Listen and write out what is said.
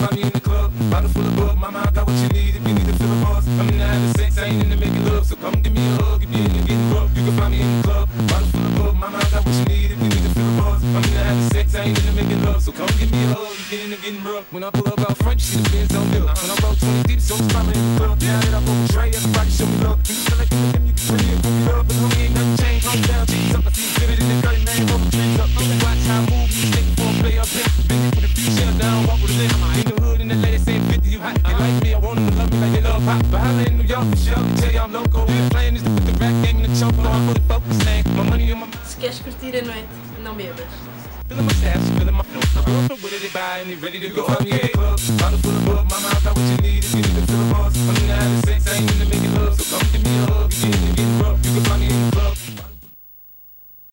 find me in the club, bottle full of bug. Mama, I got what you need if you need to fill a buzz. I'm in the having sex, I ain't in the making love. So come give me a hug if you're in the getting rough. You can find me in the club, bottle full of bug. Mama, I got what you need if you need to fill a buzz. I'm in the having sex, I ain't in the making love. So come give me a hug if you're in the getting rough. When I pull up out front, you see the Benz on bill. When I roll 20 deep, so I'm in the club. Now that I roll with Dre, everybody show me love. When you feel like you're him, you can bring it, put me up. But homie, ain't nothing changed. Home down, G's up. I see exhibit in the curtain, man. Roll the trees up. Watch how I move, you taking for a play up. Been with a few shells down, walk with a limb. In the hood, in the ladies saying 50, you hot. They like me, I want them to love me like they love pop. But holla in New York, for sure, I tell you I'm loco. The plan is to put the rap game in the choke, but I'm fully focused, man. My money on my... Se queres curtir a noite, não bebas. Feeling my stash, feeling my flow. My girlfriend with it, they buy and they ready to go. I'm in the club, bottle full of bug. Mama, I got what you need if you need to fill a buzz. I'm in the having sex, I ain't in the making love. So come give me a hug if you're in the getting rough. You can find me in the club.